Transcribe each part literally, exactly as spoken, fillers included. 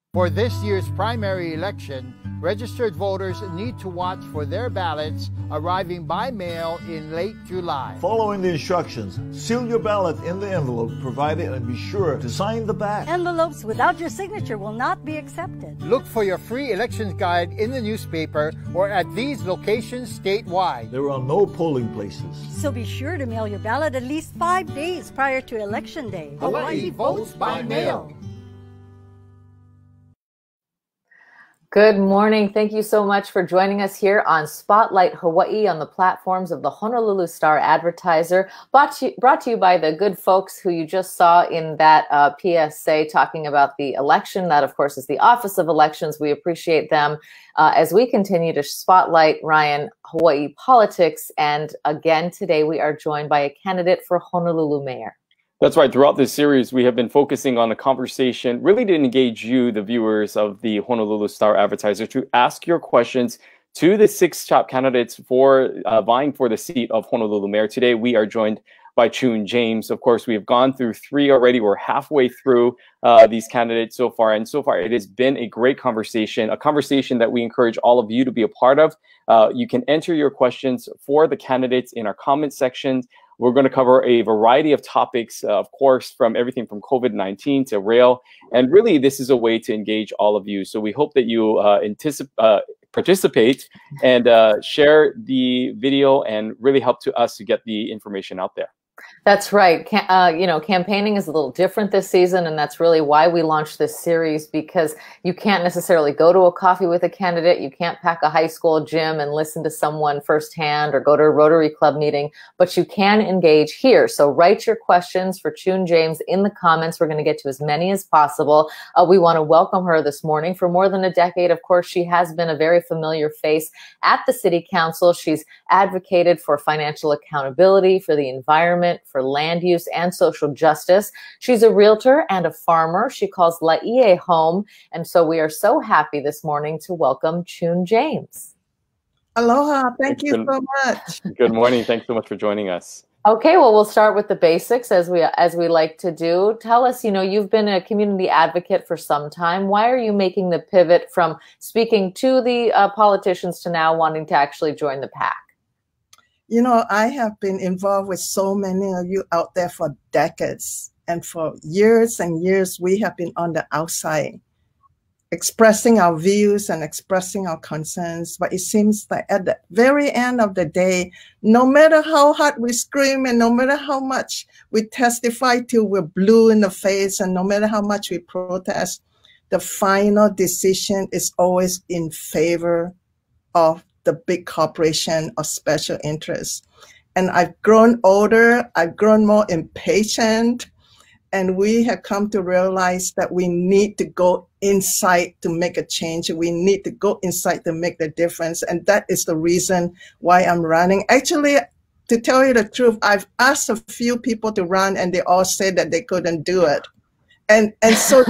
For this year's primary election, registered voters need to watch for their ballots arriving by mail in late July. Following the instructions, seal your ballot in the envelope provided and be sure to sign the back. Envelopes without your signature will not be accepted. Look for your free elections guide in the newspaper or at these locations statewide. There are no polling places. So be sure to mail your ballot at least five days prior to Election Day. Hawaii votes by mail. Good morning. Thank you so much for joining us here on Spotlight Hawaii on the platforms of the Honolulu Star-Advertiser, brought to, brought to you by the good folks who you just saw in that uh, P S A talking about the election. That, of course, is the Office of Elections. We appreciate them uh, as we continue to spotlight, Ryan, Hawaii politics. And again, today we are joined by a candidate for Honolulu mayor. That's right. Throughout this series, we have been focusing on a conversation really to engage you, the viewers of the Honolulu Star-Advertiser, to ask your questions to the six top candidates for uh, vying for the seat of Honolulu mayor. Today, we are joined by Choon James. Of course, we have gone through three already. We're halfway through uh, these candidates so far. And so far, it has been a great conversation, a conversation that we encourage all of you to be a part of. Uh, you can enter your questions for the candidates in our comment section. We're going to cover a variety of topics, uh, of course, from everything from COVID nineteen to rail. And really, this is a way to engage all of you. So we hope that you uh, anticipate, uh, participate and uh, share the video and really help to us to get the information out there. That's right. Uh, you know, campaigning is a little different this season, and that's really why we launched this series, because you can't necessarily go to a coffee with a candidate. You can't pack a high school gym and listen to someone firsthand or go to a Rotary Club meeting, but you can engage here. So write your questions for Choon James in the comments. We're going to get to as many as possible. Uh, we want to welcome her this morning. For more than a decade, of course, she has been a very familiar face at the City Council. She's advocated for financial accountability, for the environment, for land use and social justice. She's a realtor and a farmer. She calls Laie home. And so we are so happy this morning to welcome Choon James. Aloha. Thank you good, so much. Good morning. Thanks so much for joining us. Okay, well, we'll start with the basics as we as we like to do. Tell us, you know, you've been a community advocate for some time. Why are you making the pivot from speaking to the uh, politicians to now wanting to actually join the pack? You know, I have been involved with so many of you out there for decades. And for years and years, we have been on the outside, expressing our views and expressing our concerns. But it seems like at the very end of the day, no matter how hard we scream and no matter how much we testify till we're blue in the face and no matter how much we protest, the final decision is always in favor of the big corporation or special interests. And I've grown older, I've grown more impatient, and we have come to realize that we need to go inside to make a change. We need to go inside to make the difference. And that is the reason why I'm running. Actually, to tell you the truth, I've asked a few people to run and they all said that they couldn't do it. And, and so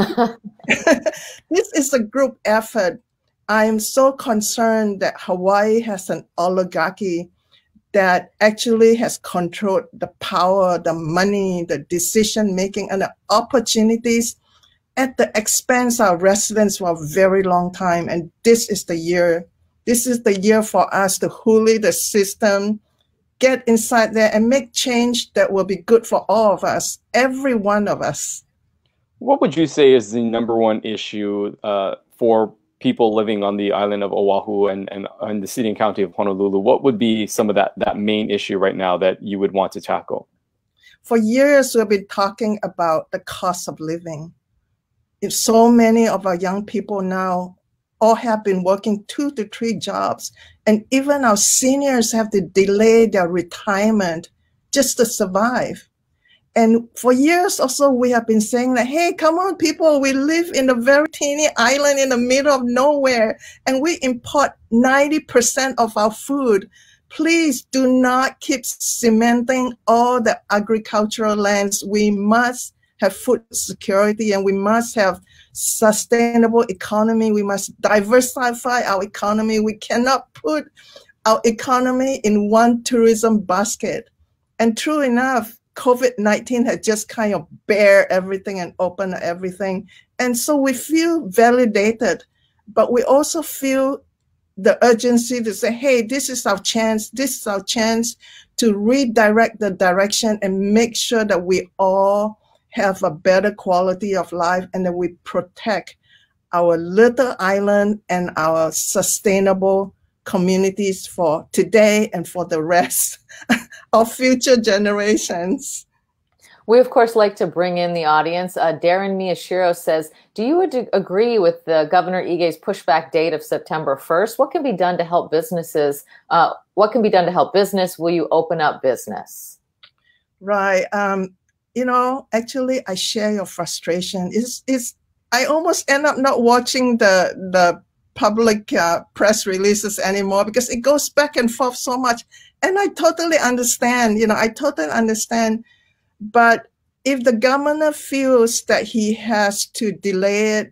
this is a group effort. I am so concerned that Hawaii has an oligarchy that actually has controlled the power, the money, the decision-making, and the opportunities at the expense of residents for a very long time. And this is the year. This is the year for us to huli the system, get inside there and make change that will be good for all of us, every one of us. What would you say is the number one issue uh, for people living on the island of Oahu and, and, and the city and county of Honolulu? What would be some of that, that main issue right now that you would want to tackle? For years, we've been talking about the cost of living. If so many of our young people now all have been working two to three jobs, and even our seniors have to delay their retirement just to survive. And for years also, we have been saying that, hey, come on, people, we live in a very teeny island in the middle of nowhere, and we import ninety percent of our food. Please do not keep cementing all the agricultural lands. We must have food security, and we must have sustainable economy. We must diversify our economy. We cannot put our economy in one tourism basket. And true enough, COVID nineteen had just kind of bare everything and opened everything. And so we feel validated, but we also feel the urgency to say, hey, this is our chance. This is our chance to redirect the direction and make sure that we all have a better quality of life and that we protect our little island and our sustainable communities for today and for the rest of future generations. We, of course, like to bring in the audience. Uh, Darren Miyashiro says, do you ad- agree with the Governor Ige's pushback date of September first? What can be done to help businesses? Uh, what can be done to help business? Will you open up business? Right. Um, you know, actually, I share your frustration. It's, it's, I almost end up not watching the, the public uh, press releases anymore because it goes back and forth so much. And I totally understand, you know, I totally understand. But if the governor feels that he has to delay it,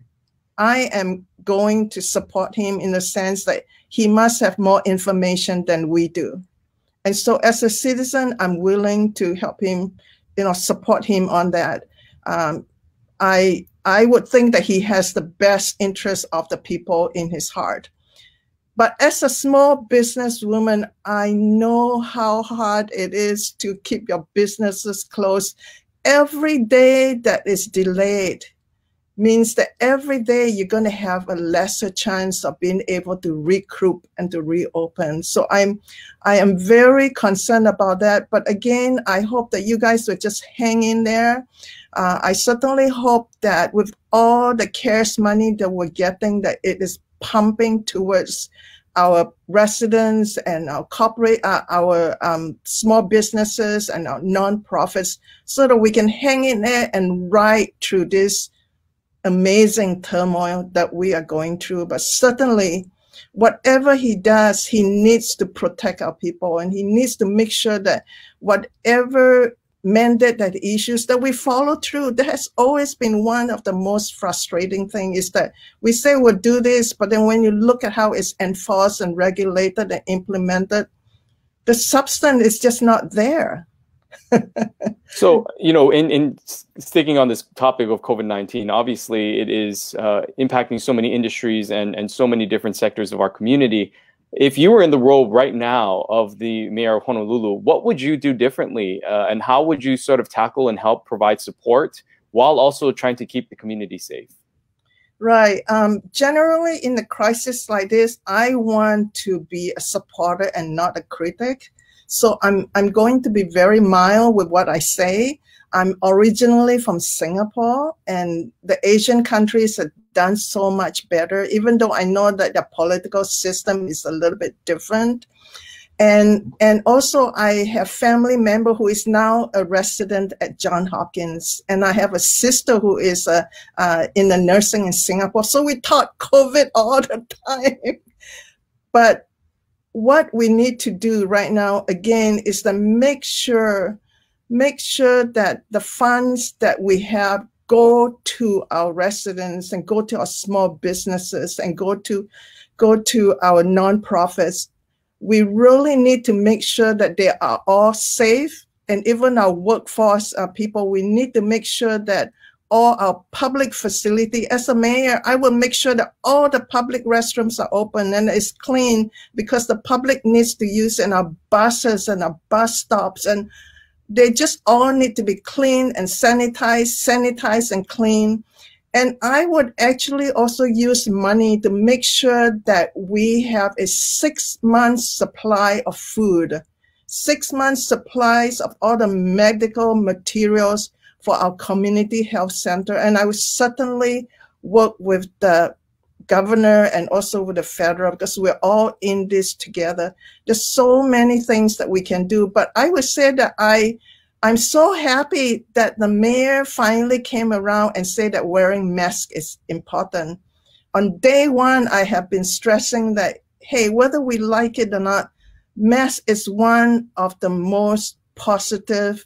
I am going to support him in the sense that he must have more information than we do. And so as a citizen, I'm willing to help him, you know, support him on that. Um, I, I would think that he has the best interest of the people in his heart. But as a small businesswoman, I know how hard it is to keep your businesses closed. Every day that is delayed means that every day you're going to have a lesser chance of being able to recoup and to reopen. So I'm, I am very concerned about that. But again, I hope that you guys will just hang in there. Uh, I certainly hope that with all the CARES money that we're getting, that it is pumping towards our residents and our corporate, uh, our um, small businesses and our nonprofits, so that we can hang in there and ride through this amazing turmoil that we are going through. But certainly, whatever he does, he needs to protect our people, and he needs to make sure that whatever mandate that issues that we follow through. That has always been one of the most frustrating things, is that we say we'll do this, but then when you look at how it's enforced and regulated and implemented, the substance is just not there. So, you know, in, in sticking on this topic of COVID nineteen, obviously it is uh, impacting so many industries and, and so many different sectors of our community. If you were in the role right now of the mayor of Honolulu, what would you do differently? Uh, and how would you sort of tackle and help provide support while also trying to keep the community safe? Right. Um, generally, in a crisis like this, I want to be a supporter and not a critic. So I'm, I'm going to be very mild with what I say. I'm originally from Singapore, and the Asian countries have done so much better, even though I know that the political system is a little bit different. And, and also I have family member who is now a resident at Johns Hopkins, and I have a sister who is uh, uh, in the nursing in Singapore. So we taught COVID all the time. But what we need to do right now, again, is to make sure make sure that the funds that we have go to our residents and go to our small businesses and go to go to our nonprofits. We really need to make sure that they are all safe, and even our workforce uh, people, we need to make sure that all our public facility, as a mayor, I will make sure that all the public restrooms are open and it's clean, because the public needs to use in our buses and our bus stops, and they just all need to be clean and sanitized, sanitized and clean. And I would actually also use money to make sure that we have a six month supply of food, six months supplies of all the medical materials for our community health center. And I would certainly work with the governor and also with the federal, because we're all in this together. There's so many things that we can do, but I would say that I, I'm so happy that the mayor finally came around and said that wearing masks is important. On day one, I have been stressing that, hey, whether we like it or not, mask is one of the most positive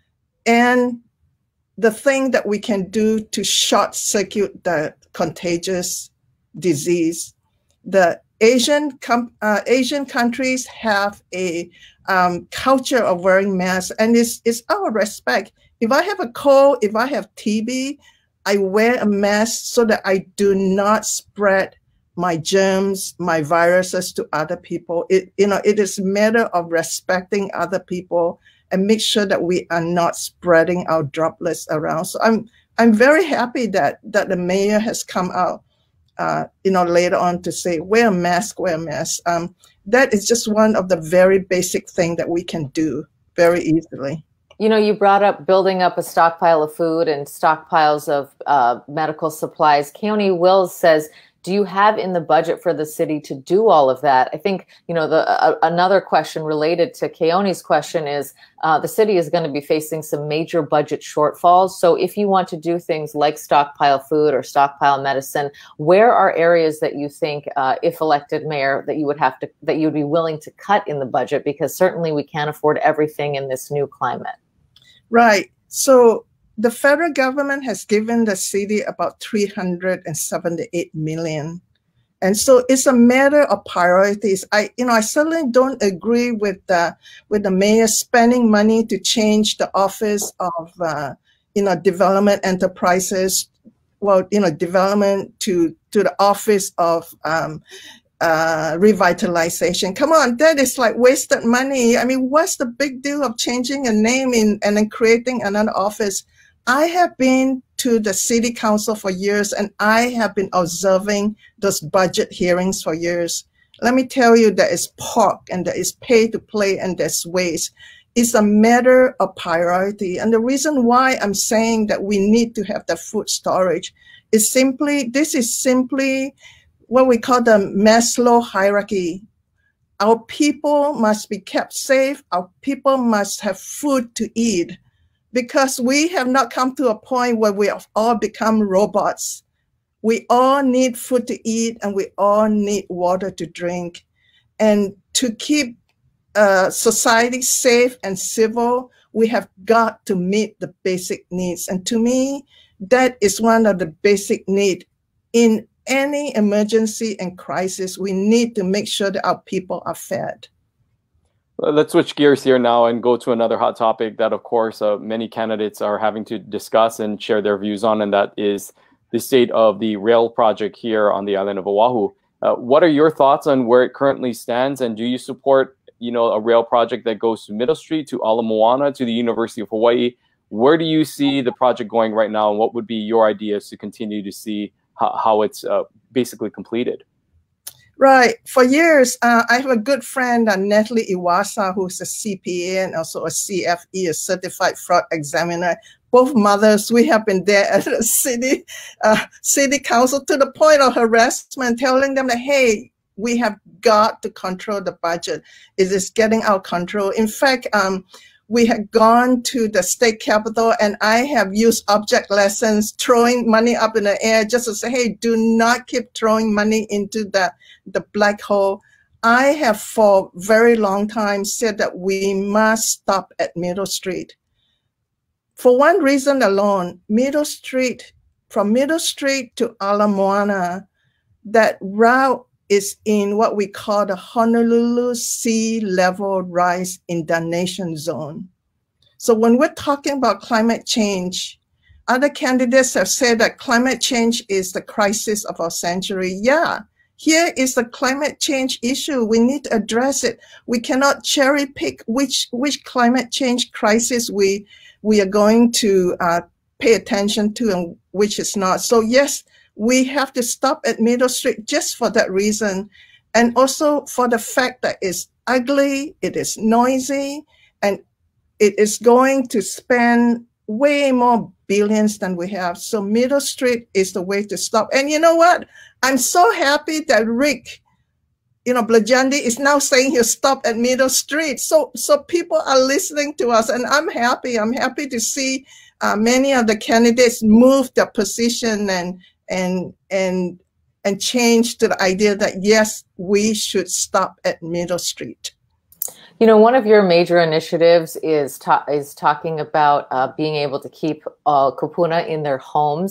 and the thing that we can do to short circuit the contagious disease. The Asian com uh, Asian countries have a um, culture of wearing masks, and it's, it's our respect. If I have a cold, if I have T B, I wear a mask so that I do not spread my germs, my viruses to other people. It, you know, it is a matter of respecting other people and make sure that we are not spreading our droplets around. So I'm, I'm very happy that, that the mayor has come out, uh, you know, later on to say, wear a mask, wear a mask. Um, that is just one of the very basic things that we can do very easily. You know, you brought up building up a stockpile of food and stockpiles of uh, medical supplies. Keone Wills says, do you have in the budget for the city to do all of that? I think, you know, the uh, another question related to Keone's question is uh, the city is going to be facing some major budget shortfalls. So if you want to do things like stockpile food or stockpile medicine, where are areas that you think, uh, if elected mayor, that you would have to, that you'd be willing to cut in the budget? Because certainly we can't afford everything in this new climate. Right. So the federal government has given the city about three hundred seventy-eight million. And so it's a matter of priorities. I, you know, I certainly don't agree with the, with the mayor spending money to change the office of, uh, you know, development enterprises. Well, you know, development to, to the office of, um, Uh, revitalization. Come on, that is like wasted money. I mean, what's the big deal of changing a name in, and then creating another office? I have been to the city council for years, and I have been observing those budget hearings for years. Let me tell you, there is pork and there is pay to play and there's waste. It's a matter of priority. And the reason why I'm saying that we need to have the food storage is simply, this is simply what we call the Maslow hierarchy. Our people must be kept safe. Our people must have food to eat, because we have not come to a point where we have all become robots. We all need food to eat, and we all need water to drink. And to keep uh, society safe and civil, we have got to meet the basic needs. And to me, that is one of the basic needs. In any emergency and crisis, we need to make sure that our people are fed. Let's switch gears here now and go to another hot topic that, of course, uh, many candidates are having to discuss and share their views on, and that is the state of the rail project here on the island of Oahu. Uh, what are your thoughts on where it currently stands, and do you support, you know, a rail project that goes to Middle Street, to Ala Moana, to the University of Hawaii? Where do you see the project going right now, and what would be your ideas to continue to see how, how it's uh, basically completed? Right. For years, uh, I have a good friend, uh, Natalie Iwasa, who's a C P A and also a C F E, a Certified Fraud Examiner. Both mothers, we have been there at the city, uh, city council to the point of harassment, telling them that, hey, we have got to control the budget. It is getting out of control. In fact, um, we had gone to the state capitol, and I have used object lessons, throwing money up in the air just to say, hey, do not keep throwing money into the, the black hole. I have for a very long time said that we must stop at Middle Street. For one reason alone, Middle Street, from Middle Street to Ala Moana, that route is in what we call the Honolulu sea level rise inundation zone. So when we're talking about climate change, other candidates have said that climate change is the crisis of our century. Yeah, here is the climate change issue. We need to address it. We cannot cherry pick which, which climate change crisis we, we are going to uh, pay attention to and which is not. So yes, we have to stop at Middle Street just for that reason. And also for the fact that it's ugly, it is noisy, and it is going to spend way more billions than we have. So Middle Street is the way to stop. And you know what? I'm so happy that Rick, you know, Blajandi is now saying he'll stop at Middle Street. So, so people are listening to us, and I'm happy. I'm happy to see uh, many of the candidates move their position and and and and change to the idea that yes, we should stop at Middle Street. You know, one of your major initiatives is ta is talking about uh, being able to keep uh, kupuna in their homes.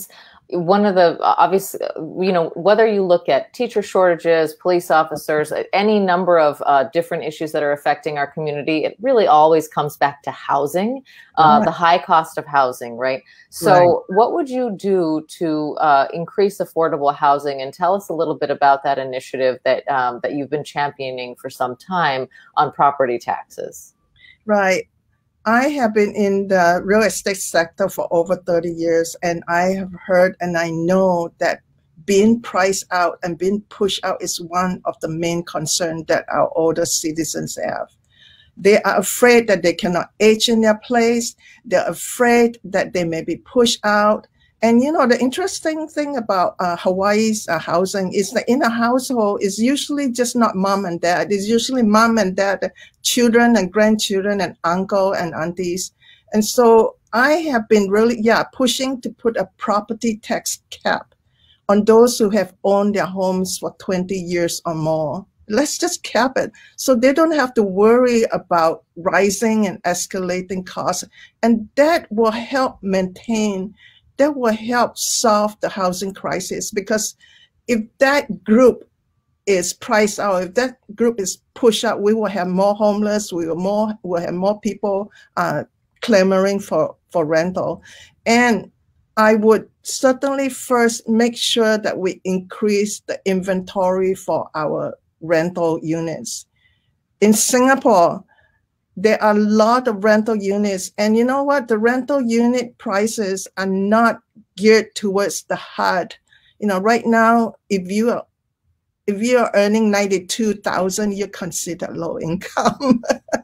one of the obvious, you know, whether you look at teacher shortages, police officers, any number of uh, different issues that are affecting our community, it really always comes back to housing, uh, right. the high cost of housing, right? So right. what would you do to uh, increase affordable housing? And tell us a little bit about that initiative that um, that you've been championing for some time on property taxes. Right. I have been in the real estate sector for over thirty years, and I have heard and I know that being priced out and being pushed out is one of the main concerns that our older citizens have. They are afraid that they cannot age in their place. They're afraid that they may be pushed out. And, you know, the interesting thing about uh, Hawaii's uh, housing is that in a household, it's usually just not mom and dad. It's usually mom and dad, children and grandchildren and uncle and aunties. And so I have been really, yeah, pushing to put a property tax cap on those who have owned their homes for twenty years or more. Let's just cap it so they don't have to worry about rising and escalating costs. And that will help maintain that will help solve the housing crisis, because if that group is priced out, if that group is pushed out, we will have more homeless, we will more will have more people uh, clamoring for, for rental. And I would certainly first make sure that we increase the inventory for our rental units. In Singapore, there are a lot of rental units, and you know what? The rental unit prices are not geared towards the H U D. You know, right now, if you are if you are earning ninety-two thousand, you're considered low income,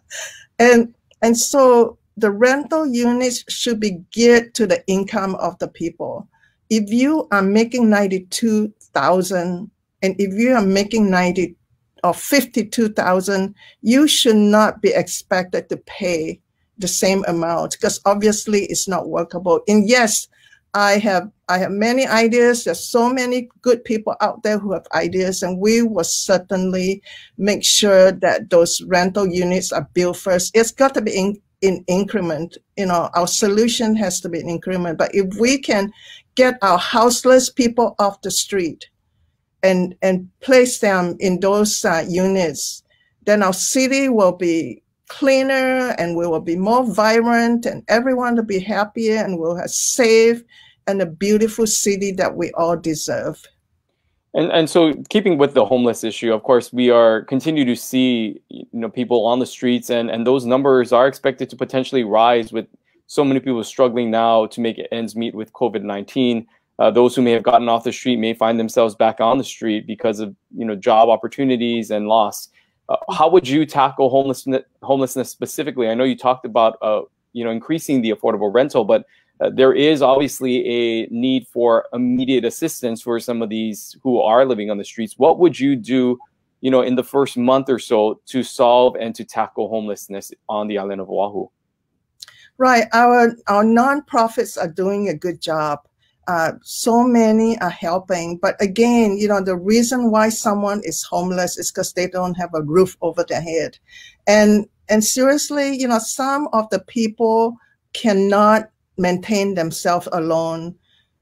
and and so the rental units should be geared to the income of the people. If you are making ninety-two thousand, and if you are making ninety or fifty-two thousand, you should not be expected to pay the same amount, because obviously it's not workable. And yes, I have I have many ideas. There's so many good people out there who have ideas, and we will certainly make sure that those rental units are built first. It's got to be in, in increment. You know, our solution has to be in increment. But if we can get our houseless people off the street and and place them in those uh, units, then our city will be cleaner and we will be more vibrant, and everyone will be happier, and we'll have safe and a beautiful city that we all deserve. And and so keeping with the homeless issue, of course, we are continue to see you know people on the streets, and and those numbers are expected to potentially rise with so many people struggling now to make ends meet with COVID nineteen. Uh, those who may have gotten off the street may find themselves back on the street because of you know job opportunities and loss. Uh, how would you tackle homelessness homelessness specifically? I know you talked about uh, you know increasing the affordable rental, but uh, there is obviously a need for immediate assistance for some of these who are living on the streets. What would you do, you know, in the first month or so to solve and to tackle homelessness on the island of Oahu? Right, our our nonprofits are doing a good job. Uh, so many are helping, but again, you know, the reason why someone is homeless is because they don't have a roof over their head. And, and seriously, you know, some of the people cannot maintain themselves alone.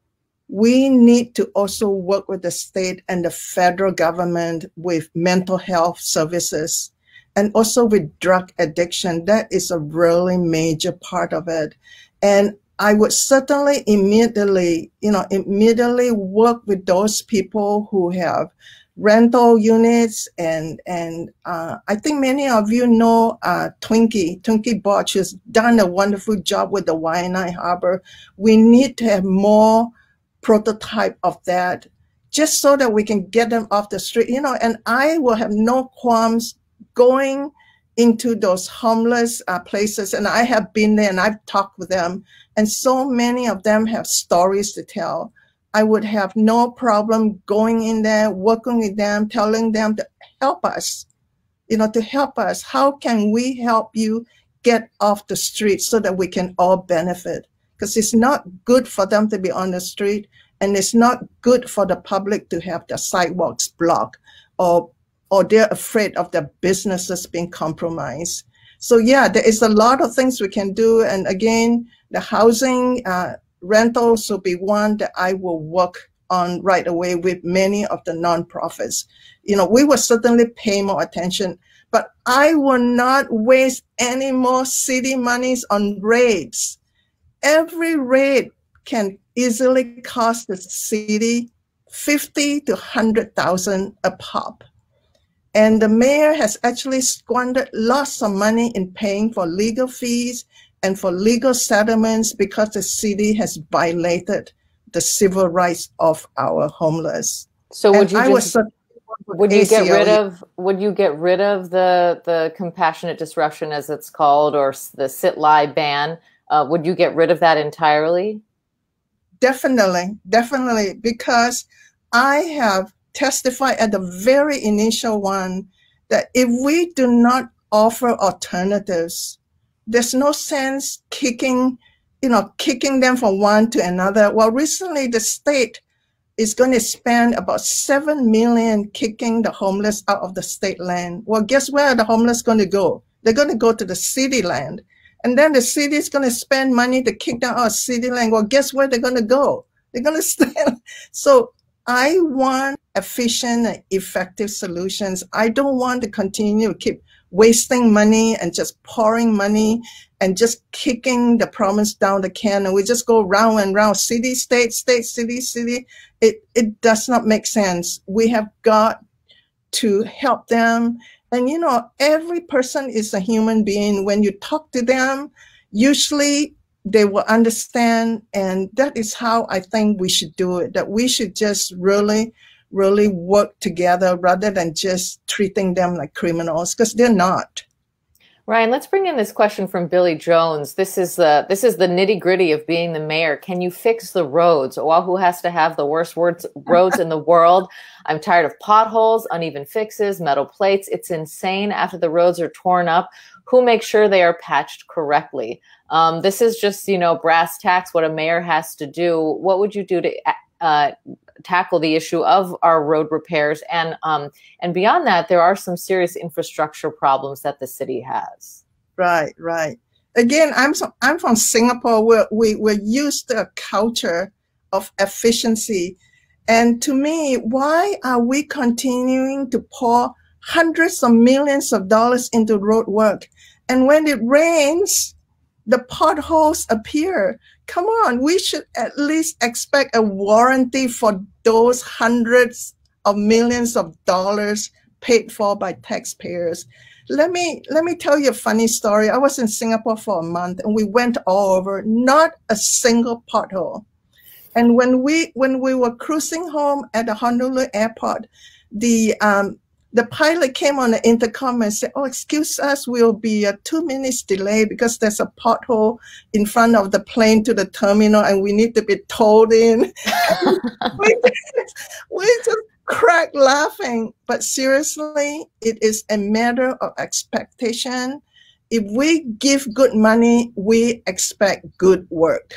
We need to also work with the state and the federal government with mental health services, and also with drug addiction. That is a really major part of it. And I would certainly immediately, you know, immediately work with those people who have rental units. And and uh, I think many of you know uh, Twinkie, Twinkie Botch has done a wonderful job with the Waianae Harbor. We need to have more prototype of that, just so that we can get them off the street, you know, and I will have no qualms going into those homeless uh, places. And I have been there and I've talked with them, and so many of them have stories to tell. I would have no problem going in there, working with them, telling them to help us, you know, to help us. How can we help you get off the street so that we can all benefit? Because it's not good for them to be on the street, and it's not good for the public to have the sidewalks blocked, or or they're afraid of their businesses being compromised. So yeah, there is a lot of things we can do. And again, the housing uh, rentals will be one that I will work on right away with many of the nonprofits. You know, we will certainly pay more attention, but I will not waste any more city monies on rates. Every rate can easily cost the city fifty to one hundred thousand a pop. And the mayor has actually squandered lots of money in paying for legal fees and for legal settlements because the city has violated the civil rights of our homeless. So would you I just, was would you get rid of would you get rid of the the compassionate disruption, as it's called, or the sit-lie ban? Uh, would you get rid of that entirely? Definitely, definitely, because I have testified at the very initial one that if we do not offer alternatives, there's no sense kicking, you know, kicking them from one to another. Well, recently the state is going to spend about seven million kicking the homeless out of the state land. Well, guess where the homeless going to go? They're going to go to the city land. And then the city is going to spend money to kick them out of city land. Well, guess where they're going to go? They're going to stand. So I want efficient and effective solutions. I don't want to continue to keep wasting money and just pouring money and just kicking the promise down the can. And we just go round and round, city, state, state, city, city. It, it does not make sense. We have got to help them. And, you know, every person is a human being. When you talk to them, usually they will understand. And that is how I think we should do it, that we should just really, really work together rather than just treating them like criminals, because they're not. Ryan, let's bring in this question from Billy Jones. This is the this is the nitty gritty of being the mayor. Can you fix the roads? Oahu has to have the worst words, roads in the world. I'm tired of potholes, uneven fixes, metal plates. It's insane after the roads are torn up. Who makes sure they are patched correctly? Um, this is just, you know, brass tacks, what a mayor has to do. What would you do to uh, tackle the issue of our road repairs? And um, and beyond that, there are some serious infrastructure problems that the city has. Right, right. Again, I'm so, I'm from Singapore, where we, we're used to a culture of efficiency. And to me, why are we continuing to pour hundreds of millions of dollars into road work? And when it rains, the potholes appear. Come on, we should at least expect a warranty for those hundreds of millions of dollars paid for by taxpayers. Let me let me tell you a funny story. I was in Singapore for a month and we went all over, not a single pothole. And when we when we were cruising home at the Honolulu airport, the um, the pilot came on the intercom and said, "Oh, excuse us, we'll be a two minutes delay because there's a pothole in front of the plane to the terminal and we need to be towed in." we, just, we just cracked laughing. But seriously, it is a matter of expectation. If we give good money, we expect good work.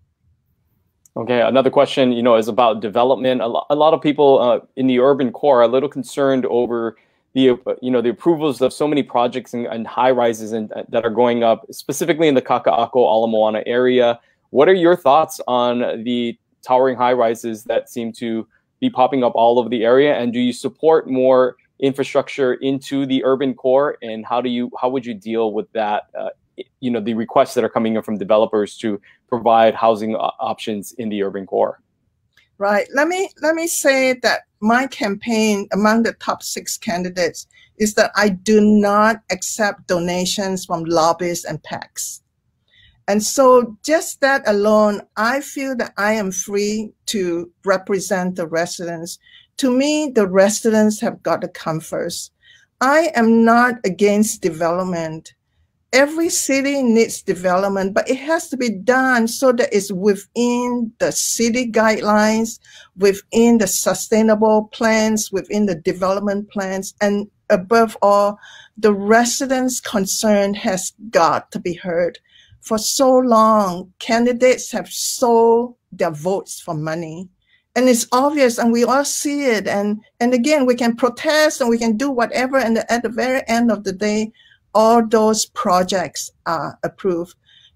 Okay, another question, you know, is about development. A, lo a lot of people uh, in the urban core are a little concerned over the, uh, you know, the approvals of so many projects and, and high rises and, uh, that are going up, specifically in the Kaka'ako, Ala Moana area. What are your thoughts on the towering high rises that seem to be popping up all over the area? And do you support more infrastructure into the urban core? And how do you, how would you deal with that? Uh, you know, the requests that are coming in from developers to provide housing options in the urban core? Right. Let me let me say that my campaign among the top six candidates is that I do not accept donations from lobbyists and PACs. And so just that alone, I feel that I am free to represent the residents. To me, the residents have got to come first. I am not against development. Every city needs development, but it has to be done so that it's within the city guidelines, within the sustainable plans, within the development plans, and above all, the residents' concern has got to be heard. For so long, candidates have sold their votes for money. And it's obvious, and we all see it. And, and again, we can protest and we can do whatever, and at the very end of the day, all those projects are approved.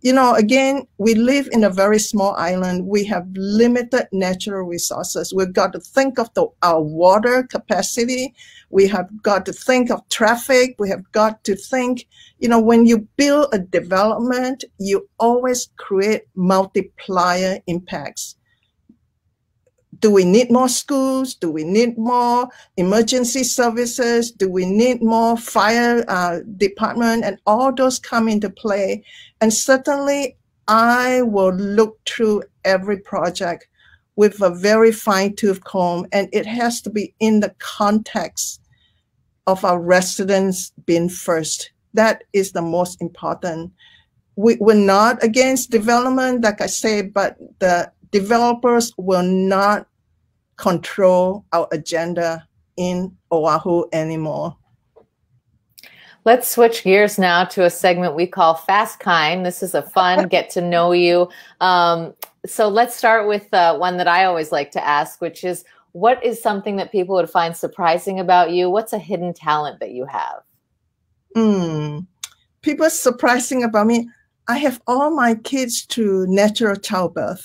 you know, again, we live in a very small island. We have limited natural resources. We've got to think of the, our water capacity. We have got to think of traffic. We have got to think, you know, when you build a development, you always create multiplier impacts. Do we need more schools? Do we need more emergency services? Do we need more fire uh, department? And all those come into play. And certainly I will look through every project with a very fine-tooth comb, and it has to be in the context of our residents being first. That is the most important. We, we're not against development, like I say, but the developers will not control our agenda in Oahu anymore. Let's switch gears now to a segment we call Fast Kind. This is a fun get to know you. Um, so let's start with uh, one that I always like to ask, which is, what is something that people would find surprising about you? What's a hidden talent that you have? Mm. People surprising about me. I have all my kids through natural childbirth.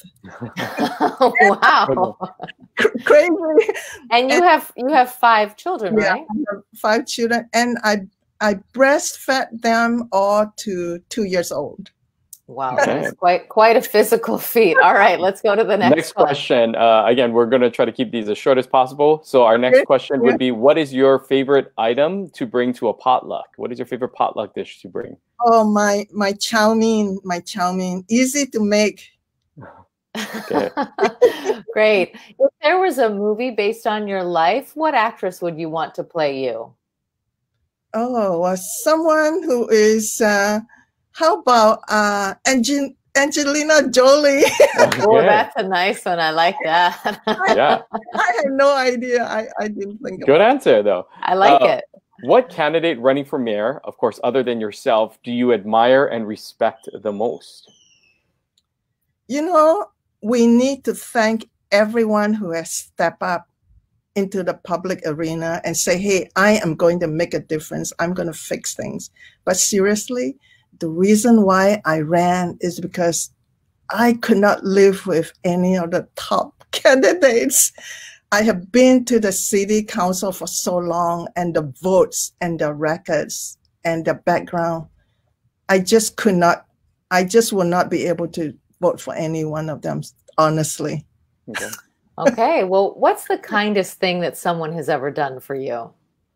Wow. Crazy. And you and, have you have five children, yeah, right? I have five children, and I I breastfed them all to two years old. Wow, that's quite quite a physical feat. All right, let's go to the next, next question. Uh, again, we're going to try to keep these as short as possible. So our next question would be, what is your favorite item to bring to a potluck? What is your favorite potluck dish to bring? Oh, my my chow mein, my chow mein, easy to make. Okay. Great. If there was a movie based on your life, what actress would you want to play you? Oh, well, someone who is. Uh, How about uh, Ange Angelina Jolie? Okay. Oh, that's a nice one. I like that. Yeah. I had no idea. I, I didn't think Good about answer, though. I like uh, it. What candidate running for mayor, of course, other than yourself, do you admire and respect the most? You know, we need to thank everyone who has stepped up into the public arena and say, hey, I am going to make a difference. I'm going to fix things. But seriously, the reason why I ran is because I could not live with any of the top candidates. I have been to the city council for so long, and the votes and the records and the background, I just could not, I just will not be able to vote for any one of them, honestly. Okay. Okay, well, what's the kindest thing that someone has ever done for you?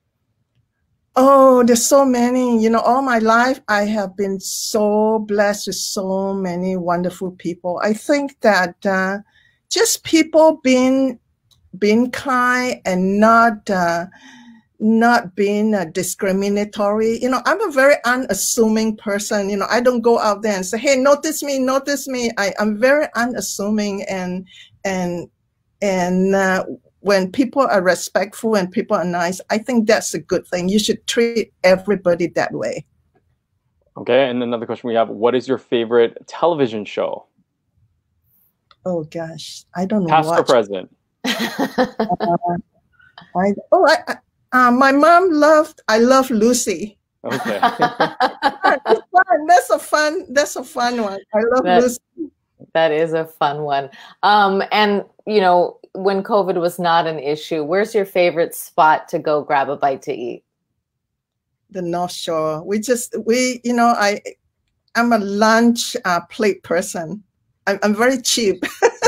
Oh, there's so many. You know, all my life, I have been so blessed with so many wonderful people. I think that uh, just people being being kind and not uh, not being uh, discriminatory. You know, I'm a very unassuming person. You know, I don't go out there and say, "Hey, notice me, notice me." I, I'm very unassuming, and and and. Uh, When people are respectful and people are nice, I think that's a good thing. You should treat everybody that way. Okay, and another question we have, what is your favorite television show? Oh, gosh, I don't know. Past watch. or present? uh, I, oh, I, I, uh, my mom loved, I love Lucy. Okay. That's fun. That's a fun, that's a fun one. I love that, Lucy. That is a fun one. Um, and, you know, when COVID was not an issue, where's your favorite spot to go grab a bite to eat? The North Shore. We just, we, you know, I, I'm a lunch uh, plate person. I'm, I'm very cheap.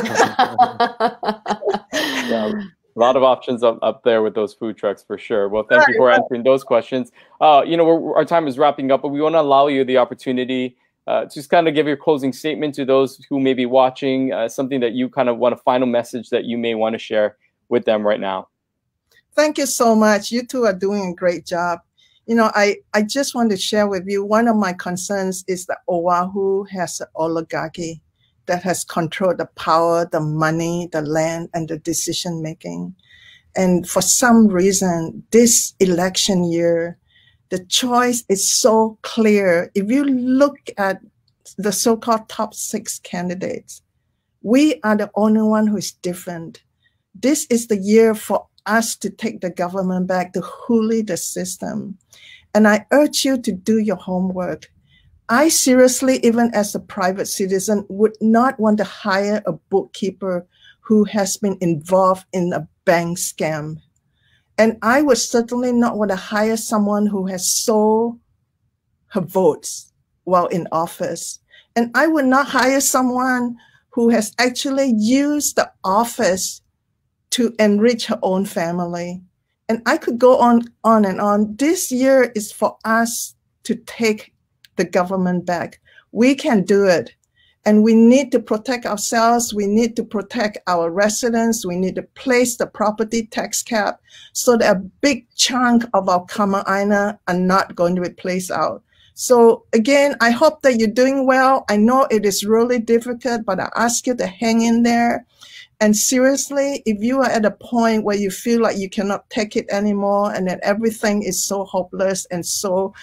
Yeah, a lot of options up, up there with those food trucks for sure. Well, thank you for answering those questions. Uh, you know, we're, our time is wrapping up, but we want to allow you the opportunity Uh, just kind of give your closing statement to those who may be watching, uh, something that you kind of want a final message that you may want to share with them right now. Thank you so much. You two are doing a great job. You know, I, I just want to share with you, one of my concerns is that Oahu has an oligarchy that has controlled the power, the money, the land, and the decision making. And for some reason, this election year, the choice is so clear. If you look at the so-called top six candidates, we are the only one who is different. This is the year for us to take the government back, to huli the system. And I urge you to do your homework. I seriously, even as a private citizen, would not want to hire a bookkeeper who has been involved in a bank scam. And I would certainly not want to hire someone who has sold her votes while in office. And I would not hire someone who has actually used the office to enrich her own family. And I could go on, on and on. This year is for us to take the government back. We can do it. And we need to protect ourselves. We need to protect our residents. We need to place the property tax cap so that a big chunk of our kama aina are not going to be placed out. So again, I hope that you're doing well. I know it is really difficult, but I ask you to hang in there. And seriously, if you are at a point where you feel like you cannot take it anymore and that everything is so hopeless and so,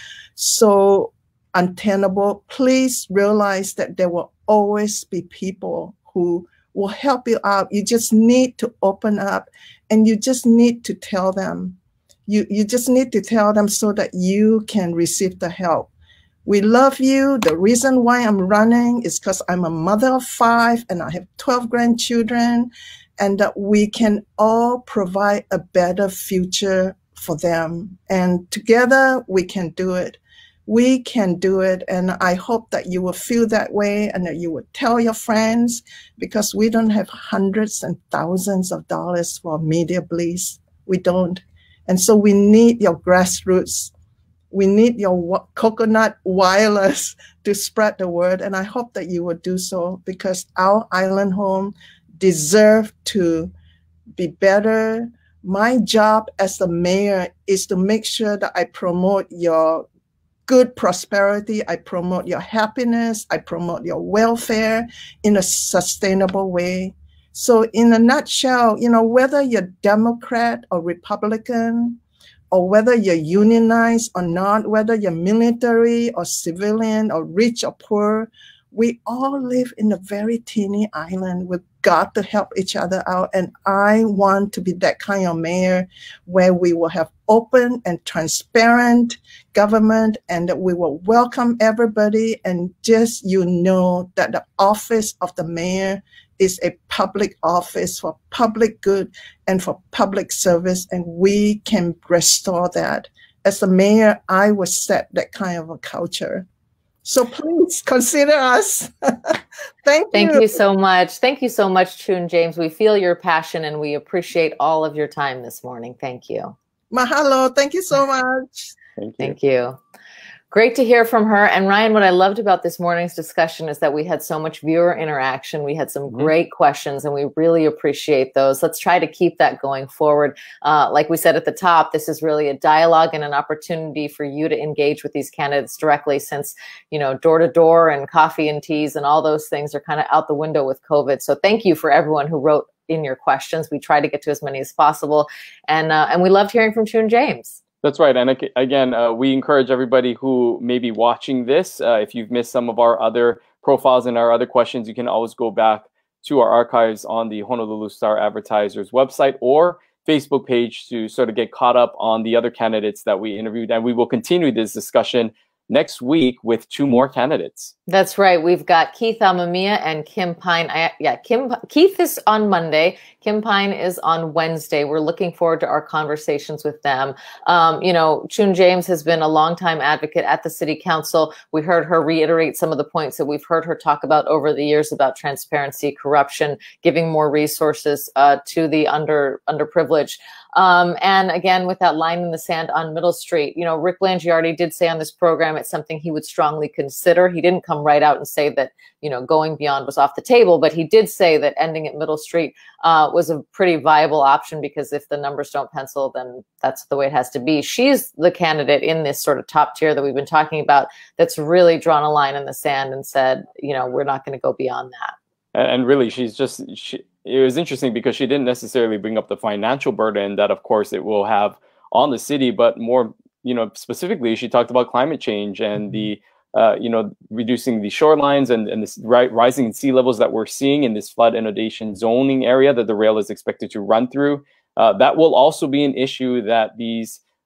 so untenable, please realize that there will always be people who will help you out. You just need to open up and you just need to tell them. You, you just need to tell them so that you can receive the help. We love you. The reason why I'm running is because I'm a mother of five and I have twelve grandchildren, and that we can all provide a better future for them. And together we can do it. We can do it. And I hope that you will feel that way and that you will tell your friends, because we don't have hundreds and thousands of dollars for media bliss. We don't. And so we need your grassroots. We need your coconut wireless to spread the word. And I hope that you will do so, because our island home deserves to be better. My job as the mayor is to make sure that I promote your good prosperity. I promote your happiness. I promote your welfare in a sustainable way. So in a nutshell, you know, whether you're Democrat or Republican, or whether you're unionized or not, whether you're military or civilian or rich or poor, we all live in a very teeny island. We've got to help each other out. And I want to be that kind of mayor where we will have open and transparent government and that we will welcome everybody. And just, you know, that the office of the mayor is a public office for public good and for public service, and we can restore that. As a mayor, I will set that kind of a culture. So please consider us. Thank you. Thank you so much. Thank you so much, Choon James. We feel your passion and we appreciate all of your time this morning. Thank you. Mahalo. Thank you so much. Thank you. Thank you. Great to hear from her. And Ryan, what I loved about this morning's discussion is that we had so much viewer interaction. We had some mm-hmm. great questions, and we really appreciate those. Let's try to keep that going forward. Uh, like we said at the top, this is really a dialogue and an opportunity for you to engage with these candidates directly, since, you know, door to door and coffee and teas and all those things are kind of out the window with COVID. So thank you for everyone who wrote in your questions. We try to get to as many as possible. And, uh, and we loved hearing from Choon James. That's right. And again, uh, we encourage everybody who may be watching this, uh, if you've missed some of our other profiles and our other questions, you can always go back to our archives on the Honolulu Star-Advertiser's website or Facebook page to sort of get caught up on the other candidates that we interviewed. And we will continue this discussion next week with two more candidates. That's right. We've got Keith Amamiya and Kim Pine. I, yeah, Kim Keith is on Monday. Kim Pine is on Wednesday. We're looking forward to our conversations with them. Um, you know, Choon James has been a longtime advocate at the City Council. We heard her reiterate some of the points that we've heard her talk about over the years about transparency, corruption, giving more resources uh, to the under underprivileged. Um, and again, with that line in the sand on Middle Street, you know, Rick Blangiardi did say on this program it's something he would strongly consider. He didn't come right out and say that, you know, going beyond was off the table, but he did say that ending at Middle Street uh, was a pretty viable option, because if the numbers don't pencil, then that's the way it has to be. She's the candidate in this sort of top tier that we've been talking about that's really drawn a line in the sand and said, you know, we're not going to go beyond that. And really, she's just, she, it was interesting because she didn't necessarily bring up the financial burden that, of course, it will have on the city, but more, you know, specifically, she talked about climate change and the, uh, you know, reducing the shorelines and, and this ri rising sea levels that we're seeing in this flood inundation zoning area that the rail is expected to run through. Uh, that will also be an issue that these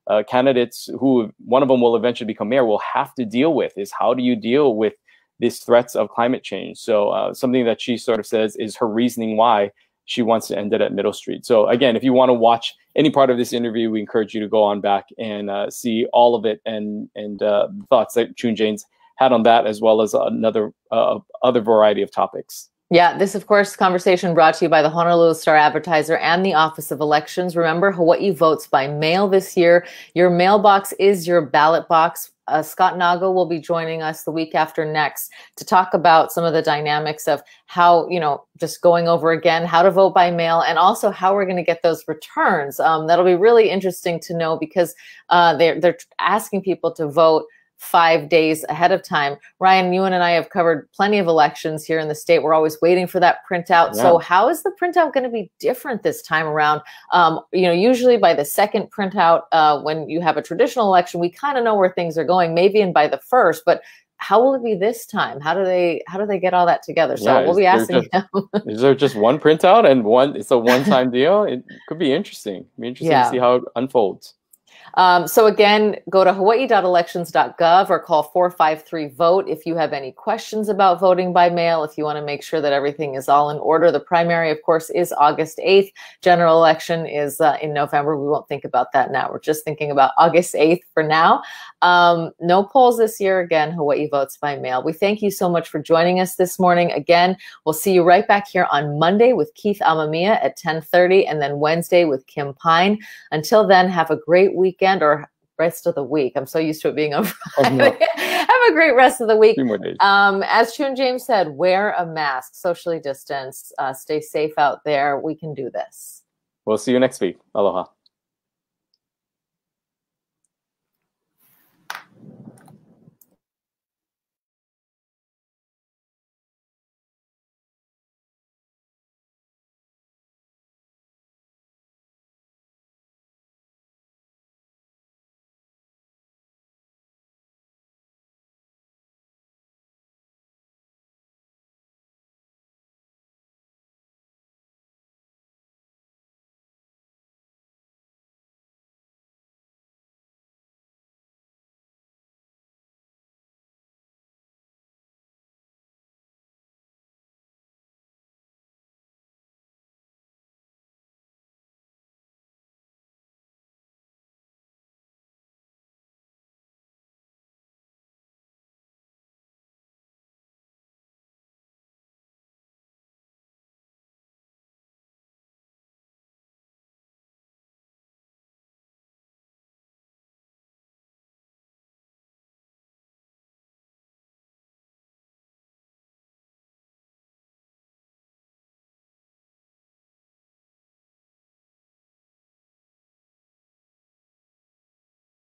uh, candidates who, one of them will eventually become mayor, will have to deal with, is how do you deal with these threats of climate change? So uh, something that she sort of says is her reasoning why she wants to end it at Middle Street. So again, if you want to watch any part of this interview, we encourage you to go on back and uh, see all of it, and and uh, thoughts that Choon James had on that, as well as another uh, other variety of topics. Yeah, this, of course, conversation brought to you by the Honolulu Star-Advertiser and the Office of Elections. Remember, Hawaii votes by mail this year. Your mailbox is your ballot box. Uh, Scott Nago will be joining us the week after next to talk about some of the dynamics of how, you know, just going over again, how to vote by mail, and also how we're going to get those returns. Um, that'll be really interesting to know, because uh, they're, they're asking people to vote five days ahead of time. Ryan, you and I have covered plenty of elections here in the state. We're always waiting for that printout. Yeah. So how is the printout going to be different this time around? Um, you know, usually by the second printout, uh, when you have a traditional election, we kind of know where things are going, maybe and by the first, but how will it be this time? How do they, how do they get all that together? So yeah, we'll be asking just, them. Is there just one printout and one, it's a one-time deal? It could be interesting. It'd be interesting yeah. to see how it unfolds. Um, so again, go to hawaii dot elections dot gov or call four five three vote if you have any questions about voting by mail, if you want to make sure that everything is all in order. The primary, of course, is August eighth. General election is uh, in November. We won't think about that now. We're just thinking about August eighth for now. Um, no polls this year. Again, Hawaii votes by mail. We thank you so much for joining us this morning. Again, we'll see you right back here on Monday with Keith Amamiya at ten thirty, and then Wednesday with Kim Pine. Until then, have a great weekend, or rest of the week. I'm so used to it being on Friday. Oh, no. Have a great rest of the week. Two more days. Um, as Choon James said, wear a mask, socially distance, uh, stay safe out there. We can do this. We'll see you next week. Aloha.